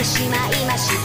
しまいました。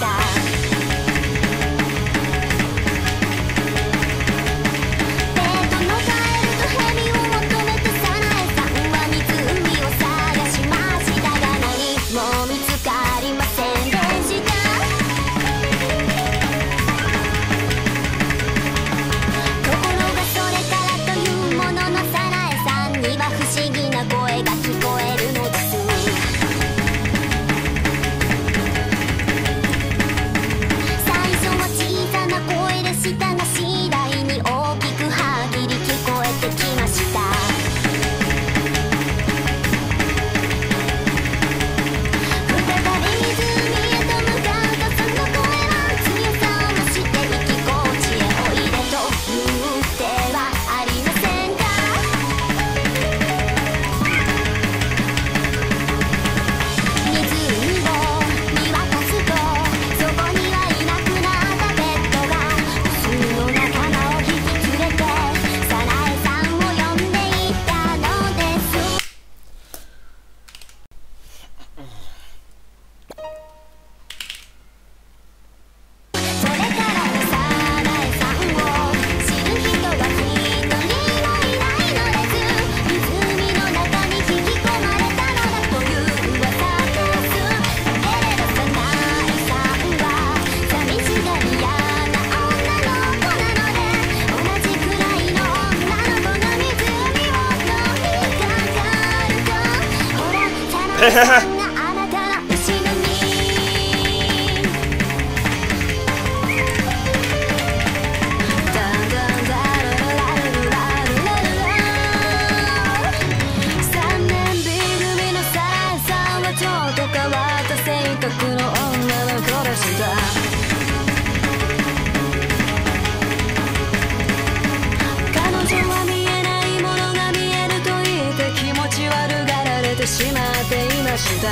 しまっていました。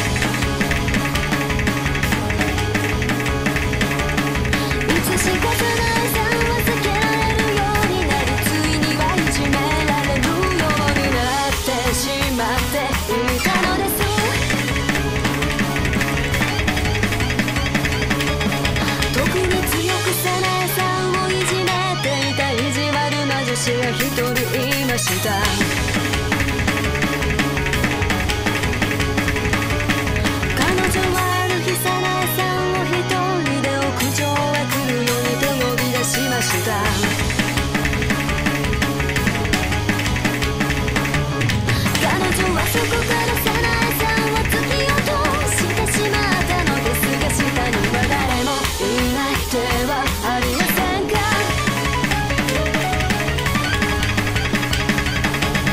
いつしかサナエさんは避けられるようになり、ついにはいじめられるようになってしまっていたのです。特に強くサナエさんをいじめていた意地悪な女子が一人いました。そこからサナエさんは突き落としてしまったのですが、下には誰もいないではありませんか。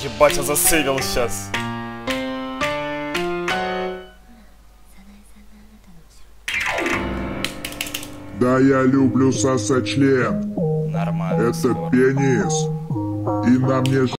Ебать, я засейвил сейчас. Да, я люблю сосать член. Нормально. Это пенис. И на мне